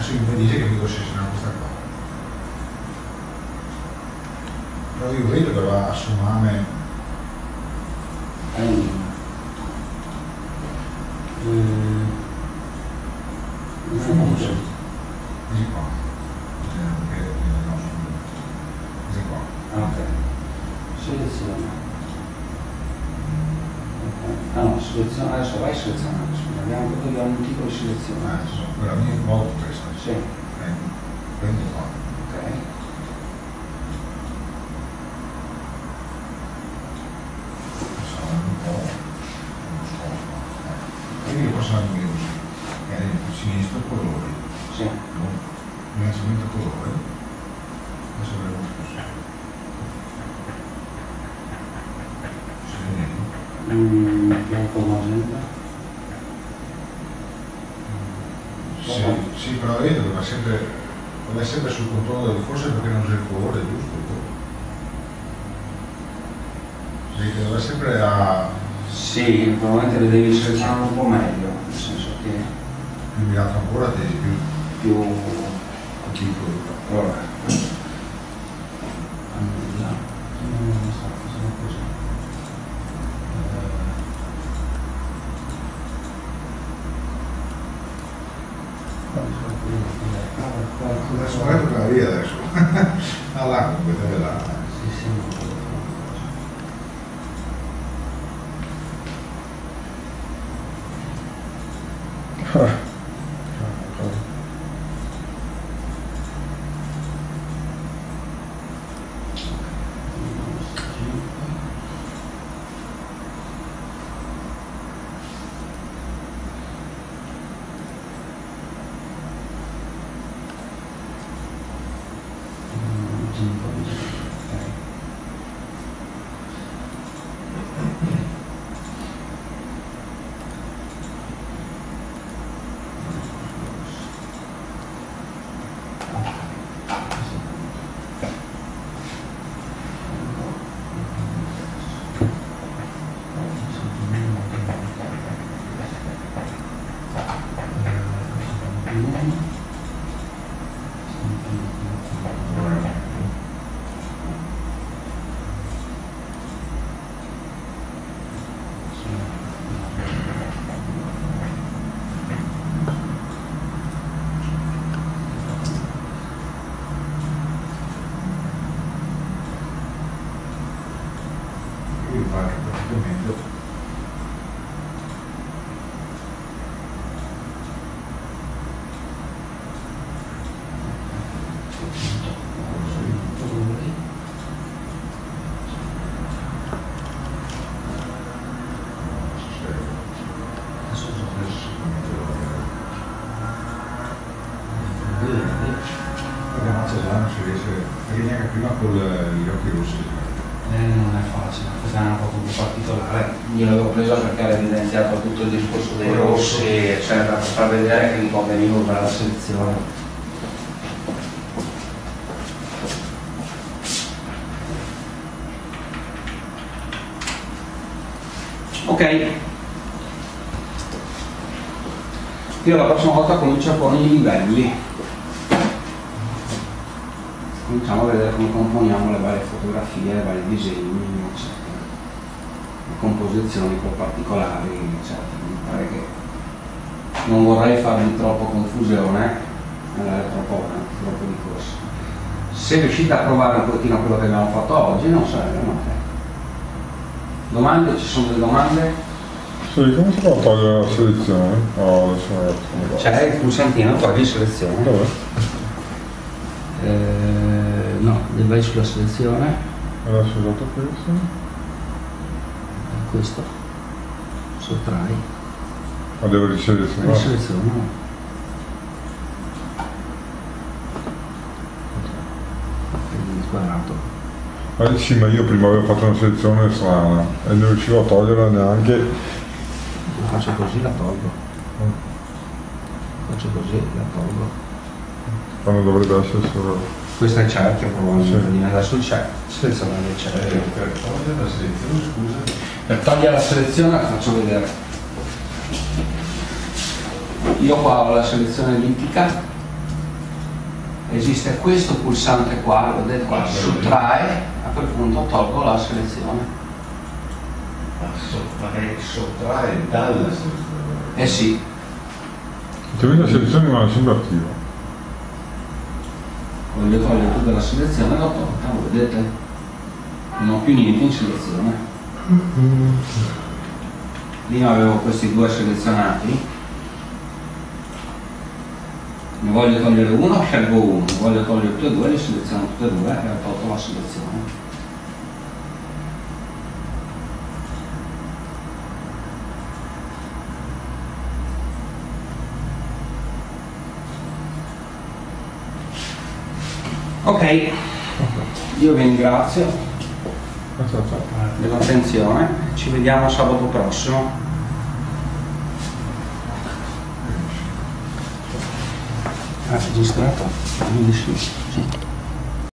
posso impedire che mi concessione questa cosa. Però io vedo che va a sommare così qua. Così qua. Ok. Seleziona. Ah no, seleziona, adesso vai a selezionare, scusa, abbiamo un titolo di selezione. Quella mia modo questa. Sì. Prendi qua. Ok. Quindi io posso andare così. E a sinistra colori. Sì. Innanzitutto colore. Adesso vedremo così. Bianco magenta. Sì, però vedo che va sempre sul controllo del forse perché non usa il colore giusto. Sì, che va sempre a. Sì, probabilmente le devi selezionare un po' meglio, nel senso che Più mirato ancora te più piccolo. allora. Adesso magari tocca via adesso. Ah là, comunque là. Sì, Io faccio praticamente perché neanche prima con gli occhi rossi. non è facile, questa è una foto un po' particolare. Io l'avevo presa perché era evidenziato tutto il discorso dei rossi, eccetera, per far vedere che mi conveniva usare la selezione. Ok. Io la prossima volta comincio con i livelli. Cominciamo a vedere come componiamo le varie fotografie, i vari disegni, eccetera. Le composizioni un po' particolari, eccetera. Mi pare che non vorrei farvi troppo confusione, andare troppo di corsa. Se riuscite a provare un pochettino quello che abbiamo fatto oggi, non sarebbe male. Domande? Ci sono delle domande? Sì, come si può togliere la selezione? Oh, adesso non lo so. C'è il pulsantino, togli selezione. Dov'è? No, vai sulla selezione. Adesso ho dato questo. Questo. Sottrai. Ma devo riselezionare? Seleziona. Squadrato. Sì, ma io prima avevo fatto una selezione strana e non riuscivo a toglierla neanche. Faccio così, la tolgo. Faccio così, la tolgo. Quando dovrebbe essere solo. Questo è il cerchio probabilmente, Sì. adesso il cerchio, selezionare il cerchio. Per togliere la selezione, scusa. Per togliere la selezione la faccio vedere. Io qua ho la selezione ellittica, esiste questo pulsante qua, vedete qua, sottrae, a quel punto tolgo la selezione. Ma che sottrae dalla selezione? Eh sì, Quindi la selezione rimane sempre attiva. voglio togliere tutta la selezione, l'ho tolta, voi vedete? Non ho più niente in selezione. Prima avevo questi due selezionati, ne voglio togliere uno, scelgo uno, ne voglio togliere tutti e due, li seleziono tutti e due e ho tolto la selezione. Ok, io vi ringrazio dell'attenzione, ci vediamo sabato prossimo. Registrato? Sì.